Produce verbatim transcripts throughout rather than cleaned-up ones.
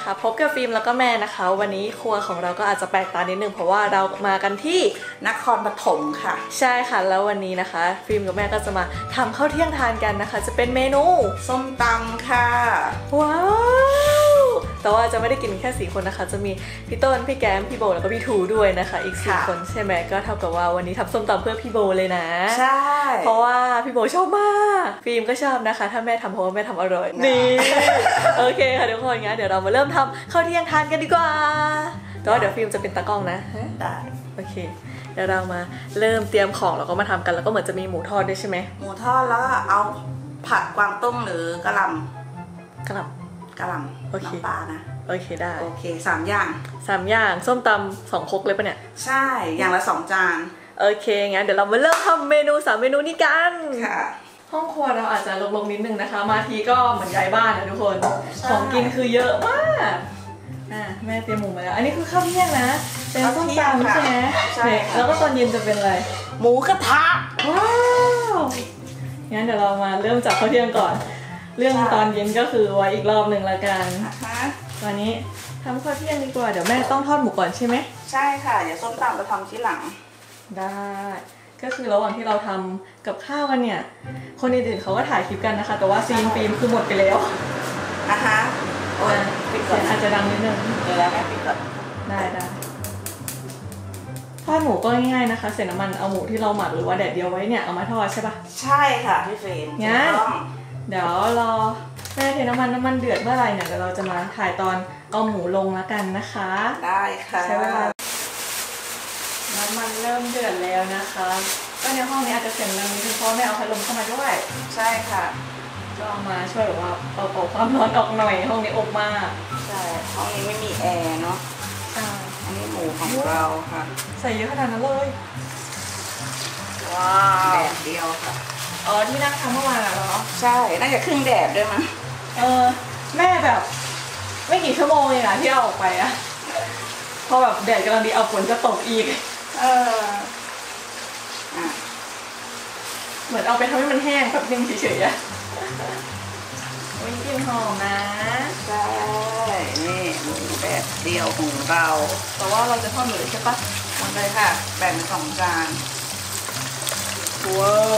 นะคะพบกับฟิล์มแล้วก็แม่นะคะวันนี้ครัวของเราก็อาจจะแปลกตานิดนึงเพราะว่าเรามากันที่นครปฐมค่ะใช่ค่ะแล้ววันนี้นะคะฟิล์มกับแม่ก็จะมาทำข้าวเที่ยงทานกันนะคะจะเป็นเมนูส้มตำค่ะว้าวแต่ว่าจะไม่ได้กินแค่สี่คนนะคะจะมีพี่ต้นพี่แก้มพี่โบแล้วก็พี่ทูด้วยนะคะอีกสี่คนใช่ไหมก็เท่ากับว่าวันนี้ทำส้มตำเพื่อพี่โบเลยนะใช่เพราะว่าพี่โบชอบมากฟิล์มก็ชอบนะคะถ้าแม่ทำเพราะว่าแม่ทำอร่อยนี่โอเคค่ะทุกคนงั้นเดี๋ยวเรามาเริ่มทำข้าวเที่ยงทานกันดีกว่าแต่ว่าเดี๋ยวฟิล์มจะเป็นตากล้องนะได้โอเคเดี๋ยวเรามาเริ่มเตรียมของแล้วก็มาทำกันแล้วก็เหมือนจะมีหมูทอดด้วยใช่ไหมหมูทอดแล้วก็เอาผัดกวางตุ้งหรือกะหล่ำกะหล่ำกะหล่ำน้ำปลานะโอเคได้โอเคสามอย่างสามอย่างส้มตำสองครกเลยปะเนี่ยใช่อย่างละสองจานโอเคงั้นเดี๋ยวเรามาเริ่มทำเมนูสามเมนูนี้กันค่ะห้องครัวเราอาจจะลงๆนิดนึงนะคะมาทีก็เหมือนย้ายบ้านนะทุกคนของกินคือเยอะมากอ่ะแม่เตรียมหมูมาแล้วอันนี้คือข้าวเที่ยงนะเป็นส้มตำใช่ไหมใช่แล้วก็ตอนเย็นจะเป็นอะไรหมูกระทะว้าวงั้นเดี๋ยวเรามาเริ่มจากข้าวเที่ยงก่อนเรื่องตอนเย็นก็คือไว้อีกรอบหนึ่งละกันตอนนี้ทำข้าวเที่ยงดีกว่าเดี๋ยวแม่ต้องทอดหมูก่อนใช่ไหมใช่ค่ะเดี๋ยวส้มตำเราทำทีหลังได้ก็คือระหว่างที่เราทำกับข้าวกันเนี่ยคนอื่นๆเขาก็ถ่ายคลิปกันนะคะแต่ว่าซีนฟิล์มคือหมดไปแล้วนะคะโอ้ยปิดก่อนอาจจะดังนิดนึงเดี๋ยวแล้วแม่ปิดก่อนได้ได้ทอดหมูก็ง่ายๆนะคะเสร็จน้ำมันเอาหมูที่เราหมักหรือว่าแดดเดียวไว้เนี่ยเอามาทอดใช่ปะใช่ค่ะพี่เฟรมงั้นเดี๋ยวรอแม่เทน้ำมันน้ำมันเดือดเมื่อไหร่เนี่ยเดี๋ยวเราจะมาถ่ายตอนเอาหมูลงแล้วกันนะคะได้ค่ะใช้เวลาน้ำมันเริ่มเดือดแล้วนะคะก็ในห้องนี้อาจจะเสียงดังนิดนึงเพราะแม่เอาพัดลมเข้ามาด้วยใช่ค่ะก็เอามาช่วยแบบว่าเป่าความร้อนออกหน่อยห้องนี้อบมากใช่ห้องนี้ไม่มีแอร์เนาะใช่อันนี้หมูของเราค่ะใส่เยอะขนาดนั้นเลยว้าวแดดเดียวค่ะอ๋อที่นั่งทำเมื่อวานเหรอใช่น่าจะครึ่งแดดด้วยมั้งเออแม่แบบไม่กี่ชั่วโมงเองอะที่เอาออกไปอะพอแบบแดดกำลังดีเอาฝนจะตกอีกเออเหมือนเอาไปทำให้มันแห้งแบบนึงเฉยๆอะวิ่งกินหอมนะใช่นี่หมูแบบเดียวของเราแต่ว่าเราจะทอดหมูเลยใช่ปะหมดเลยค่ะแบ่งสองจานว้าว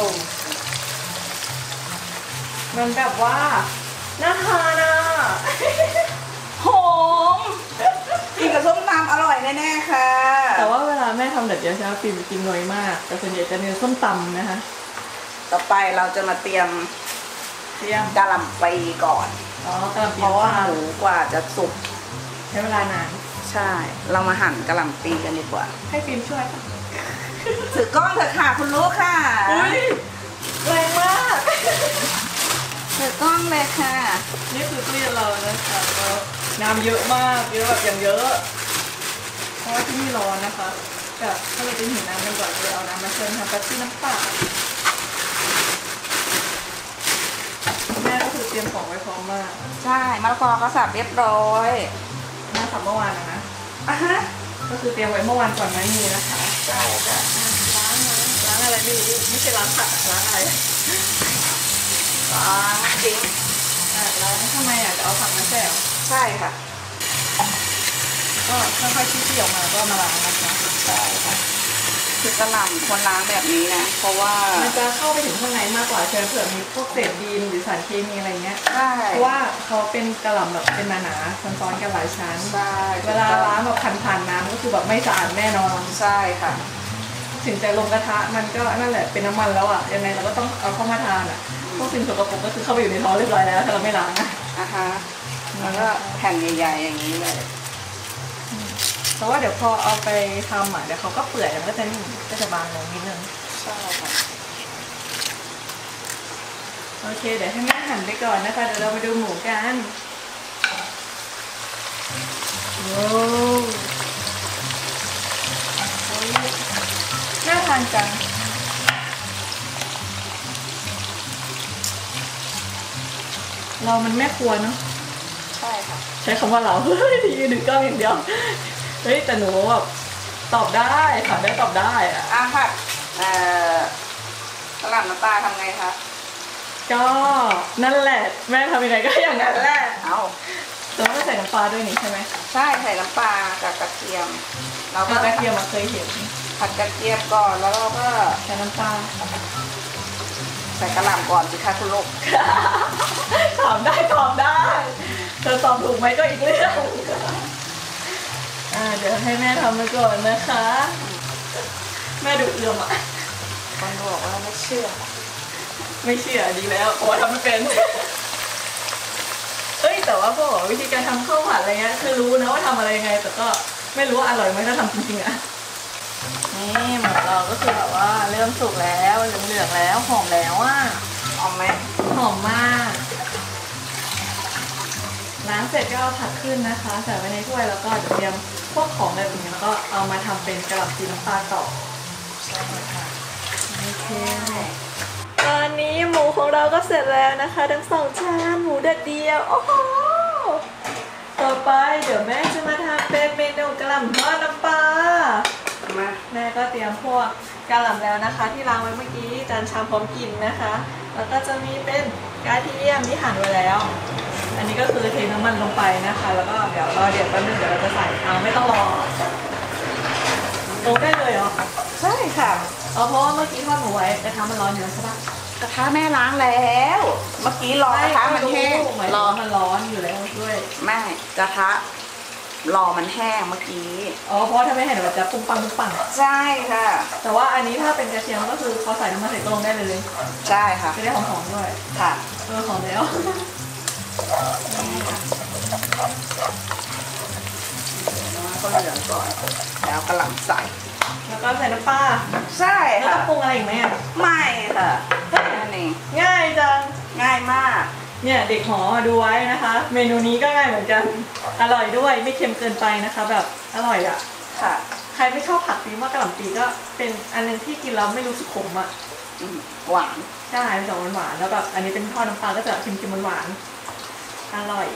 มันแบบว่าน่าทานอ่ะหอมกินกับส้มตำอร่อยแน่ๆค่ะแต่ว่าเวลาแม่ทำเด็ดเดียวใช่ไหมฟิล์มกินน้อยมากแต่ส่วนใหญ่จะเน้นส้มตำนะคะต่อไปเราจะมาเตรียมเตรียมกะหล่ำปีก่อนอ๋อกะหล่ำปีเพราะว่าหมูกว่าจะสุกใช้เวลานานใช่เรามาหั่นกะหล่ำปีกันดีกว่าให้ฟิล์มช่วยถือกล้องเถอะค่ะคุณลูกค่ะแรงมากถือกล้องเลยค่ะนี่คือตู้เย็นเรานะคะก็น้ำเยอะมากเยอะแบบอย่างเยอะเพราะว่าที่นี่ร้อนนะคะแบบถ้าเราจะหิวน้ำกันก่อนเลยเอาน้ำมาเชิญทำแป๊บซี่น้ำเปล่าแม่ก็คือเตรียมของไว้พร้อมมากใช่มะละกอก็สับเรียบร้อยแม่สับเมื่อวานนะนะอ่ะฮะก็คือเตรียมไว้เมื่อวานก่อนไม่มีนะคะใช่จ้ะล้างนะล้างอะไรไม่รู้ไม่ใช่ล้างผักล้างอะไรล้างจริงอ่ะล้างทำไมอ่ะจะเอาผักมาแช่ใช่ค่ะก็ค่อยๆชี้ๆออกมาก็มาล้างนะคะใช่ค่ะคือกระหล่ำควรล้างแบบนี้นะเพราะว่ามันจะเข้าไปถึงข้างในมากกว่าเชื้อเผื่อมีพวกเศษดินหรือสารเคมีอะไรเงี้ยใช่เพราะว่าเขาเป็นกระหล่ำแบบเป็นหนาๆซ้อนๆกันหลายชั้นใช่เวลาล้างแบบผ่านๆน้ำก็คือแบบไม่สะอาดแน่นอนใช่ค่ะถึงจะลงกระทะมันก็นั่นแหละเป็นน้ำมันแล้วอ่ะยังไงเราก็ต้องเอาเข้ามาทานอ่ะพวกสิ่งสกปรกก็คือเข้าไปอยู่ในท้องเรียบร้อยแล้วถ้าเราไม่ล้างอ่ะอ่ะฮะแล้วก็แผ่นใหญ่ๆอย่างนี้เลยเพราะว่าเดี๋ยวพอเอาไปทำอ่ะเดี๋ยวเขาก็เปื่อยแล้วก็จะนิ่มก็จะบางลงนิดนึงใช่ค่ะโอเคเดี๋ยวให้แม่หั่นไปก่อนนะคะเดี๋ยวเราไปดูหมูกันโว้น่าทานจังเรามันแม่ครัวเนาะใช่ค่ะใช้คำว่าเราเฮ้ยทีหนึ่งก็อย่างเดียวเฮ้ยแต่หนูแบบตอบได้ถามได้ตอบได้อ่ะอ่ะค่ะเอ่อกะหล่ำน้ำปลาทำไงคะก็นั่นแหละแม่ทำยังไงก็อย่างนั้นแหละเอาแต่ว่าไม่ใส่น้ำปลาด้วยนี่ใช่ไหมใช่ใส่น้ำปลากับกระเทียมเราแล้วก็กระเทียมมาเคยเห็นผัดกระเทียมก่อนแล้วเราก็ใส่น้ำปลาใส่กระหล่ำก่อนสิคะคุณลูกตอบได้ตอบได้เธอตอบถูกไหมก็อีกเรื่องอ่าเดี๋ยวให้แม่ทำไปก่อนนะคะ แม่ดูเอื่อมอ่ะคนบอกว่าไม่เชื่อไม่เชื่อดีแล้วเพราะว่าทำไม่เป็น เอ้ยแต่ว่าพวกวิธีการทำข้าวผัดอะไรเงี้ยคือรู้นะว่าทำอะไรยังไง แต่ก็ไม่รู้ว่าอร่อยไหมถ้าทำจริงๆอ่ะนี่หมูเราก็คือแบบว่าเริ่มสุกแล้วเหลืองๆแล้วหอมแล้วอ่ะเอาไหมหอมมากล้างเสร็จก็เอาผักขึ้นนะคะใส่ไว้ในถ้วยแล้วก็เดี๋ยวเตรียมพวกของอะไรแบบนี้แล้วก็เอามาทำเป็นกระหล่ำจีน้ำปลาต่อใช่ค่ะโอเคตอนนี้หมูของเราก็เสร็จแล้วนะคะทั้งสองชานหมูเด็ดเดียวโอ้โหต่อไปเดี๋ยวแม่จะมาทำเป็นเมนูกระหล่ำทอดน้ำปลามาแม่ก็เตรียมพวกกระหล่ำแล้วนะคะ ที่ล้างไว้เมื่อกี้จานชามพร้อมกินนะคะ แล้วก็จะมีเป็นกระเทียมที่หั่นไว้แล้ว อันนี้ก็คือเทน้ำมันลงไปนะคะ แล้วก็เดี๋ยวรอเดี๋ยวแป๊บนึงเดี๋ยวเราจะใส่เอาไม่ต้องรอลงได้เลยเหรอใช่ค่ะอ๋อเพราะว่าเมื่อกี้ทอดหมูไว้กระทะมันร้อนอยู่แล้วใช่ปะกระทะแม่ล้างแล้ว เมื่อกี้รอกระทะมันแห้งหมายรถึงอว่ามันร้อนอยู่แล้วด้วยไม่กระทะรอมันแห้งเมื่อกี้อ๋อเพราะถ้าไม่เห็นแบบจะปุ้งปังปุ้งปังใช่ค่ะแต่ว่าอันนี้ถ้าเป็นกระเทียมก็คือพอใส่น้ำมันใส่ก็ลงได้เลยใช่ค่ะจะได้หอมๆด้วยค่ะเออหอมแล้วก็เหลืองก่อนแล้วกระหล่ำใส่แล้วก็ใส่น้ำปลาใช่แล้วค่ะต้องปรุงอะไรอีกไหมอ่ะไม่ค่ะแค่นี้ง่ายจังง่ายมากเนี่ยเด็กหอดูไว้นะคะ เมนูนี้ก็ง่ายเหมือนกัน อร่อยด้วยไม่เค็มเกินไปนะคะ แบบอร่อยอ่ะค่ะใครไม่ชอบผักปีว่ากระหล่ำปีก็เป็นอันนึงที่กินแล้วไม่รู้สึกขมอ่ะอืมหวานใช่เป็นดอกหวานๆแล้วแบบอันนี้เป็นทอดน้ำปลาก็จะเค็มๆหวานๆอร่อย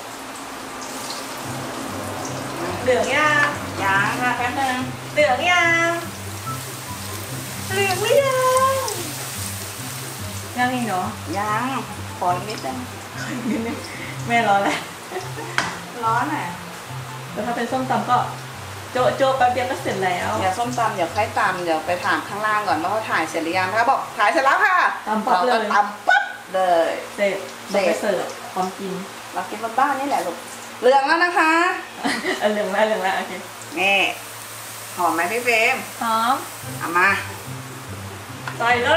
เหลืองย่างยางค่ะแป๊บนึงเหลืองยังเหลืองหรือยังยังอีกเหรอยางขออีกนิดนึงนิดนึงแม่รอแล้วร้อนอ่ะแต่ถ้าเป็นส้มตำก็โจะโจะแป๊บเดียวก็เสร็จแล้วเดี๋ยวส้มตำเดี๋ยวค่อยตำเดี๋ยวไปถามข้างล่างก่อนว่าเขาถ่ายเสร็จหรือยังถ้าบอกถ่ายเสร็จแล้วค่ะตำปั๊บเลยราก็ตำปั๊บเลยเสร็จเสร็เราจไปเสิร์ฟพร้อมกินเรากินบนบ้านนี่แหละลูกเหลืองแล้วนะคะเออเหลืองแล้วเหลืองแล้วโอเคนี่หอมไหมพี่เฟรมพร้อมเอามาใส่เลย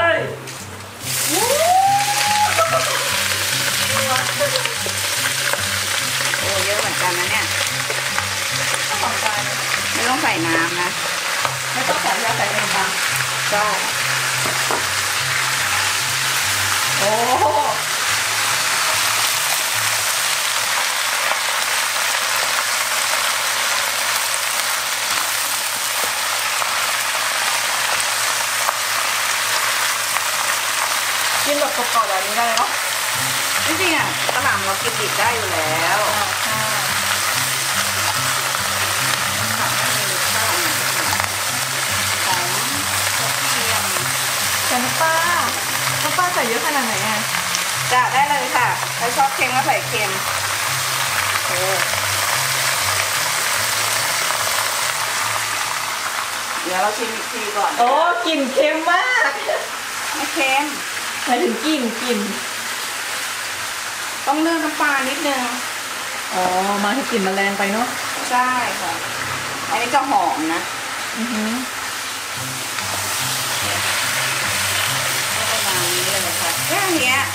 โอ้เยอะเหมือนกันนะเนี่ยสองจานไม่ต้องใส่น้ำนะไม่ต้องใส่ยาใส่เองปะใช่โอ้โหกินแบบกรอบๆแบบนี้ได้เลยเนาะจริงๆอ่ะกระหล่ำเรากินดิบได้อยู่แล้วอ่าใช่ผัดให้มีข้าวหน่อยของกระเทียมใส่น้ำปลาน้ำปลาใส่เยอะขนาดไหนอ่ะจะได้เลยค่ะใครชอบเค็มก็ใส่เค็มโอ้เดี๋ยวเราชิมอีกทีก่อนโอ้กลิ่นเค็มมากไม่เค็มหมายถึงกลิ่นกลิ่นต้องเลือกน้ำปลานิดนึงอ๋อมาให้กลิ่นมันแรงไปเนาะใช่ค่ะ อันนี้จะหอมนะอือหือประมาณนี้เลยค่ะแค่เนี้ย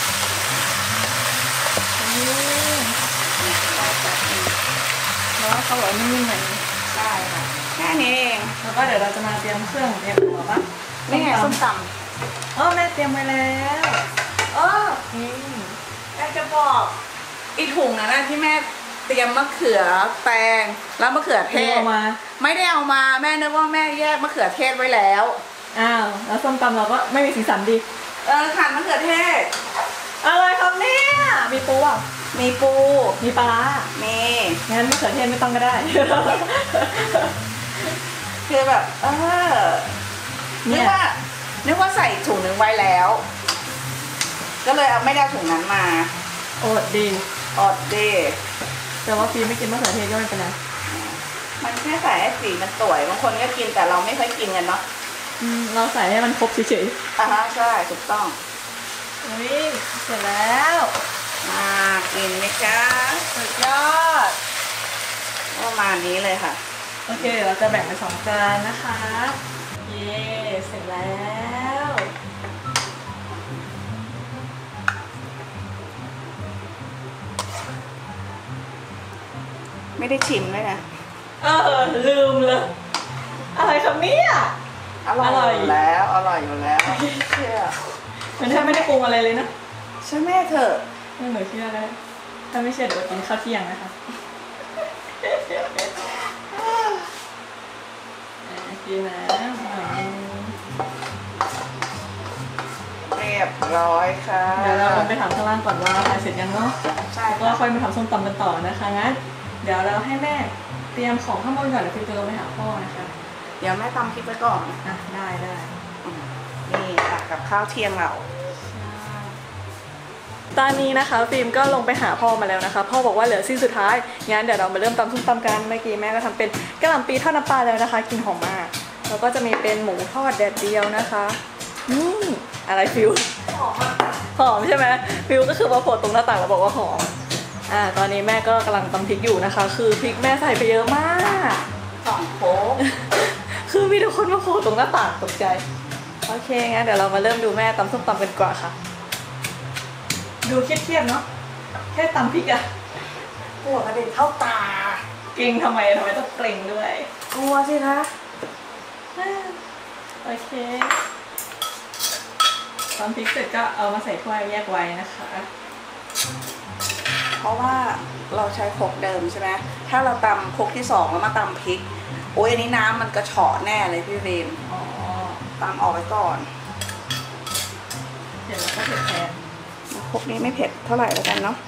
อืมเนี่ยเราจะกินแล้วก็เขาบอกว่านิ่มๆหน่อยได้ค่ะแค่นี้เองแล้วก็เดี๋ยวเราจะมาเตรียมเครื่องเตรียมหัวปะนี่ไงส้มตอ๋อแม่เตรียมไว้แล้วำเออนี่แม่จะบอกอีถุงนั้นนะที่แม่เตรียมมะเขือแตงแล้วมะเขือเทเทศมาไม่ได้เอามาแม่นึกว่าแม่แยกมะเขือเทศไว้แล้วอ้าวแล้วส้มตำเราก็ไม่มีสีสันดีเออขันมะเขือเทศอะไรครับเนี่ยมีปูอ่ะมีปูมีปลาร้ามีงั้นมะเขือเทศไม่ต้องก็ได้คือแบบ เออนึกว่านึกว่าใส่ถุงหนึ่งไว้แล้ว ก็เลยเอาไม่ได้เอาถุงนั้นมาโอดดีออดเดแต่ว่าฟิล์มไม่กินมะเขือเทศก็ไม่เป็นไรมันแค่ใส่ให้สีมันสวยบางคนก็กินแต่เราไม่ค่อยกินกันเนาะเราใส่ให้มันครบเฉยๆอ่าฮะใช่ถูกต้องนี่เสร็จแล้วมากินไหมคะสุดยอดประมาณนี้เลยค่ะโอเคเดี๋ยวเราจะแบ่งเป็นสองจานนะคะเย้เสร็จแล้วไม่ได้ชิมเลยนะเออลืมเลยอะไรครับเนี่ยอร่อยอยู่แล้วอร่อยอยู่แล้วเชื่อมันแทบไม่ได้ปรุงอะไรเลยนะใช่แม่เถอะไม่เหมือนเชื่อเลยถ้าไม่เชื่อเดี๋ยวกินข้าวเที่ยงนะคะกินนะเรียบร้อยค่ะเดี๋ยวเราไปถามข้างล่างก่อนว่าทานเสร็จยังเนาะใช่ก็ค่อยมาทำส้มตำกันต่อนะคะงั้นเดี๋ยวเราให้แม่เตรียมของข้างบนก่อนเดี๋ยวฟิวจะลงไปหาพ่อนะคะเดี๋ยวแม่ตำคลิปไว้ก่อนอ่ะได้ได้นี่ค่ะกับข้าวเที่ยงเราตอนนี้นะคะฟิล์มก็ลงไปหาพ่อมาแล้วนะคะพ่อบอกว่าเหลือสิ้นสุดท้ายงั้นเดี๋ยวเรามาเริ่มตำส้มตำกันเมื่อกี้แม่ก็ทำเป็นกะหล่ำปีทอดน้ำปลาแล้วนะคะกินหอมมากแล้วก็จะมีเป็นหมูทอดแดดเดียวนะคะนี่อะไรฟิวหอมหอมใช่ไหมฟิวก็คือมาโผล่ตรงหน้าต่างแล้วบอกว่าหอมอ่าตอนนี้แม่ก็กำลังตำพริกอยู่นะคะคือพริกแม่ใส่ไปเยอะมากสองโป๊ะคือมีทุกคนมาโผล่ตรงหน้าต่างตกใจโอเคงั้นเดี๋ยวเรามาเริ่มดูแม่ตำส้มตำกันก่อนค่ะดูเครียดๆเนาะแค่ตำพริกอะหัวกระเด็นเข้าตาเกรงทำไมทำไมต้องเกรงด้วยกลัวสิคะโอเคตำพริกเสร็จก็เอามาใส่ถ้วยแยกไว้นะคะเพราะว่าเราใช้ครกเดิมใช่ไหมถ้าเราตำครกที่สองแล้วมาตำพริกโอ้ยอันนี้น้ำมันกระฉาะแน่เลยพี่เรนอ๋อตำออกไปก่อนเดี๋ยวเราก็เผ็ดแทนครกนี้ไม่เผ็ดเท่าไหร่แล้วกันเนาะ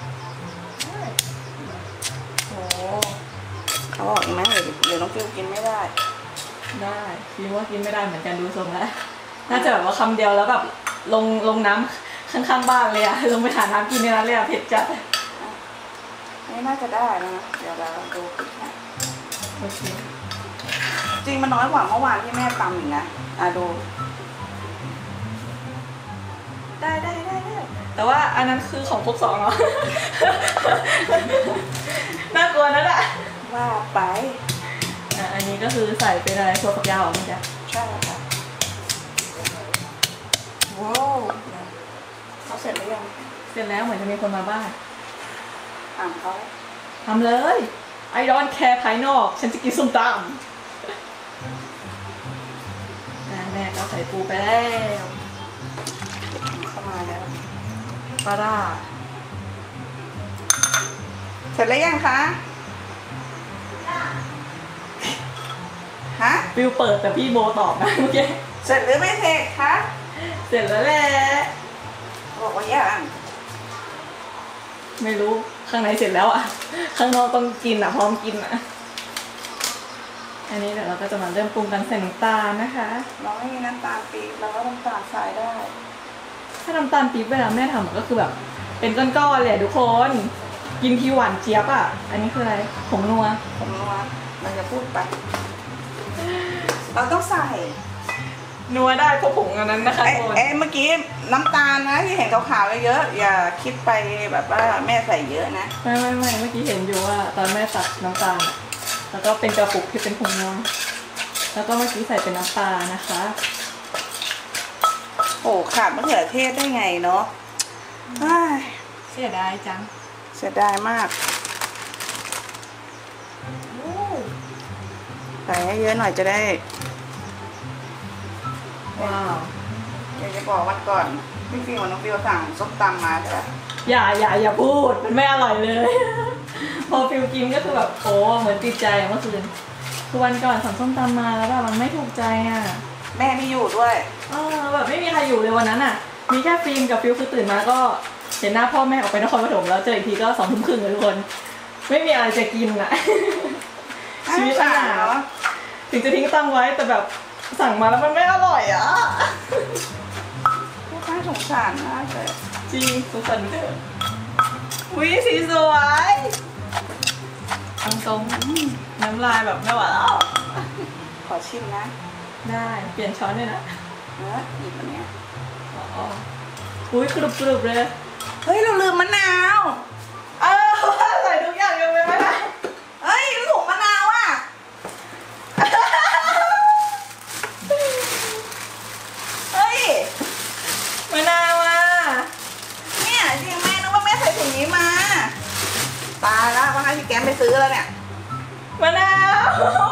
โอ้เขาบอกอีกไหมเดี๋ยวเดี๋ยวน้องฟิวกินไม่ได้ได้คิดว่ากินไม่ได้เหมือนกันดูทรงแล้วน่าจะแบบว่าคำเดียวแล้วแบบลงลงน้ำข้างๆบ้านเลยอะลงไปหาน้ำกินในร้านเลยอะเผ็ดจัดนี่น่าจะได้นะเดี๋ยวเราดูนะโอเคจริงมันน้อยกว่าเมื่อวานที่แม่ตำอีกนะอ่ะดูได้ได้ได้ได้แต่ว่าอันนั้นคือของพวกสองเหรอน่ากลัวนั่นแหละว่าไปอ่ะอันนี้ก็คือใส่เป็นอะไรถั่วฝักยาวเหรอจ๊ะใช่ค่ะว้าวเขาเสร็จหรือยังเสร็จแล้วเหมือนจะมีคนมาบ้านถามเขาทำเลยไอรอนแคร์ภายนอกฉันจะกินส้มตำแม่ก็ใส่ปูไปแล้วเข้ามาแล้วปลาร่าเสร็จแล้วยังคะฮะฟิวเปิดแต่พี่โบตอบนะเมื่อกี้เสร็จหรือไม่เสร็จคะเสร็จแล้วแหละบอกว่ายังไม่รู้ข้างในเสร็จแล้วอ่ะข้างนอกต้องกินอ่ะพร้อมกินอ่ะอันนี้เดี๋ยวเราก็จะมาเริ่มปรุงกันใส่น้ำตาลนะคะเราไม่มีน้ำตาลปี๊บเราก็น้ำตาลทรายได้ถ้าน้ำตาลปี๊บเวลาแม่ทำก็คือแบบเป็นก้อนๆเลยทุกคนกินทีหวานเจี๊ยบอ่ะอันนี้คืออะไรผงนัวผงนัวมันจะพูดไปเราต้องใส่นัวได้เพราะผงอันนั้นนะคะเอ๊ะเมื่อกี้น้ำตาลนะที่เห็นขาวๆเยอะอย่าคิดไปแบบว่าแม่ใส่เยอะนะไม่ไม่ไม่เมื่อกี้เห็นอยู่ว่าตอนแม่ตักน้ำตาลแล้วก็เป็นกระปุกที่เป็นผงนัวแล้วก็เมื่อกี้ใส่เป็นน้ำปลานะคะโอ้ขาดมะเขือเทศได้ไงเนาะเสียดายจังเสียดายมากใส่ให้เยอะหน่อยจะได้ว้าวอยากจะบอกวันก่อนพี่ฟิวน้องฟิวสั่งส้มตำมาใช่ไหมอย่าอย่าอย่าพูดมันไม่อร่อยเลยพอฟิวกินก็คือแบบโอ้เหมือนติดใจเมื่อคืนคือวันก่อนสั่งส้มตำมาแล้วแบบมันไม่ถูกใจอ่ะแม่ไม่อยู่ด้วยเออแบบไม่มีใครอยู่เลยวันนั้นอ่ะมีแค่ฟิล์มกับฟิวคือตื่นมาก็เห็นหน้าพ่อแม่ออกไปนครปฐมแล้วเจออีกทีก็สองทุ่มครึ่งเลยทุกคนไม่มีอะไรจะกินอ่ะชีวิตขนาดถึงจะทิ้งตั้งไว้แต่แบบสั่งมาแล้วมันไม่อร่อยอ่ะน่าสงสารมากเลยจริงสงสารเด้อวิสีสวยตรงๆน้ำลายแบบไม่ไหวแล้วขอชิมนะได้เปลี่ยนช้อนด้วยนะเออหยิบอันเนี้ยอ๋ออุ้ยกรุบกรุบเลยเฮ้ยเราลืมมะนาวเออใส่ทุกอย่างยังไม่ได้เฮ้ยถุงมะนาวอ่ะ เฮ้ยมะนาวอ่ะเนี่ยจริงแม่นึกว่าแม่ใส่ถุงนี้มาตายแล้วว่าให้พี่แก้มไปซื้อแล้วเนี่ยมะนาว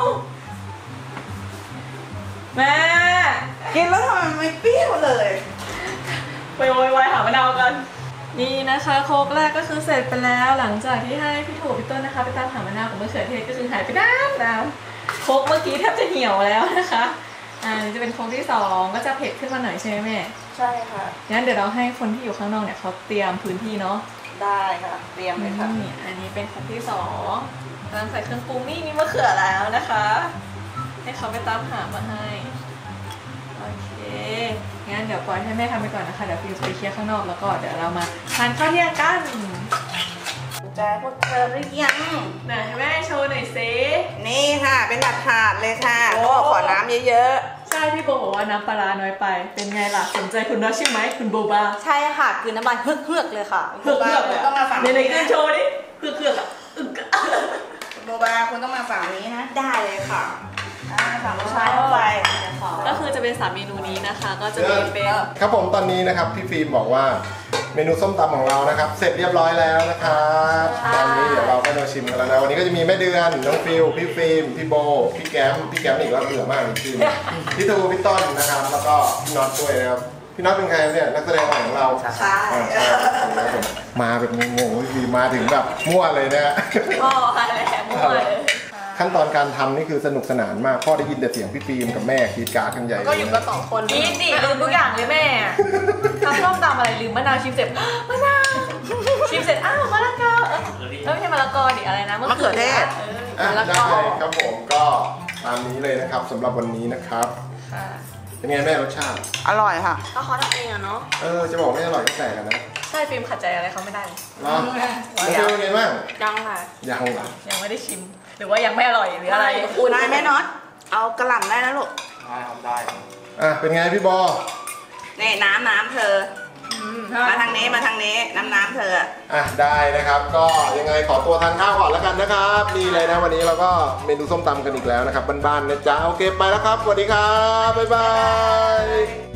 แม่กินแล้วทำไมมันไม่เปรี้ยวเลยไปโวยวายหามะนาวกันนี่นะคะโคกแรกก็คือเสร็จไปแล้วหลังจากที่ให้พี่ถูพี่ต้นนะคะไปตามหามะนาวกับมะเขือเทศก็คือหายไปนานแล้วโคกเมื่อกี้แทบจะเหี่ยวแล้วนะคะอ่านี่จะเป็นโคกที่สองก็จะเผ็ดขึ้นมาหน่อยใช่ไหมแม่ใช่ค่ะงั้นเดี๋ยวเราให้คนที่อยู่ข้างนอกเนี่ยเขาเตรียมพื้นที่เนาะได้ค่ะเตรียมเลยค่ะนี่อันนี้เป็นโคกที่สองกำลังใส่เครื่องปรุงนี่มีมะเขือแล้วนะคะให้เขาไปตามหามาให้โอเคงั้นเดี๋ยวปล่อยให้แม่ทำไปก่อนนะคะเดี๋ยวฟิวไปเคลียร์ข้างนอกแล้วก็เดี๋ยวเรามาทานข้าวเที่ยงกันใจพวกเธอหรือยังไหนแม่โชว์หน่อยสินี่ค่ะ เป็นแบบถาดเลยค่ะโอ้ขอน้ำเยอะใช่พี่โบบอกว่าน้ำปลาร้าน้อยไป เป็นไงล่ะสนใจคุณน็อตใช่ไหมคุณโบบาใช่ค่ะคือน้ำลายเฮือกๆเลยค่ะเผือกเผือกเลยต้องมาฝั่งในในนี้คือนะโชว์ดิเผือกเผือกอะอึกอะโบบาคุณต้องมาฝั่งนี้นะได้เลยค่ะอ่าฝั่งผู้ชายเข้าไปก็คือจะเป็นสามเมนูนี้นะคะ ก็จะมีเป็นครับผมตอนนี้นะครับพี่ฟิล์มบอกว่าเมนูส้มตำของเรานะครับ เสร็จเรียบร้อยแล้วนะครับตอนนี้เดี๋ยวเราก็จะชิมกันแล้วนะวันนี้ก็จะมีแม่เดือนน้องฟิลพี่ฟิล์มพี่โบพี่แก้มพี่แก้มอีกแล้วเบื่อมากเลยชื่อพี่ตูพี่ต้นนะครับแล้วก็พี่น็อตด้วยนะครับพี่น็อตเป็นใครเนี่ยนักแสดงใหม่ของเราใช่อ่าใช่ครับผมมาแบบงงๆพี่ฟิล์มมาถึงแบบมั่วเลยนะฮะพ่ออะไรแหละมั่วเลยขั้นตอนการทำนี่คือสนุกสนานมากพ่อได้ยินแต่เสียงพี่ฟิล์มกับแม่กรีดกราร์ดกันใหญ่เลยก็อยู่กันสองคนนี่ดิลืมทุกอย่างเลยแม่ทำส้มตำอะไรลืมมะนาวชิมเสร็จมะนาวชิมเสร็จอ้าวมะละกอเออเออไม่ใช่มะละกอดิอะไรนะมะเขือเทศเอออ่ะมะละได้กอครับผมก็ตามนี้เลยนะครับสำหรับวันนี้นะครับค่ะเป็นไงแม่รสชาติอร่อยค่ะก็เขาทำเองอะเนาะเออจะบอกไม่อร่อยก็แปลกกันนะใช่ฟิล์มขัดใจอะไรเขาไม่ได้เลยเนาะมันเป็นยังไงบ้างยังค่ะยังเหรอยังไม่ได้ชิม หรือว่ายังไม่อร่อยหรืออะไรอุ่นได้ไหมน็อตเอากระหล่ำได้แล้วลูกได้ครับได้อ่ะเป็นไงพี่บอนี่น้ำน้ำเธอ มาทางนี้มาทางนี้น้ำน้ำเธออ่ะได้นะครับ ก็ยังไงขอตัวทานข้าวก่อนแล้วกันนะครับนี่เลยนะวันนี้เราก็เมนูส้มตำกันอีกแล้วนะครับบ้านๆนะจ๊ะโอเคไปแล้วครับสวัสดีครับบ๊ายบาย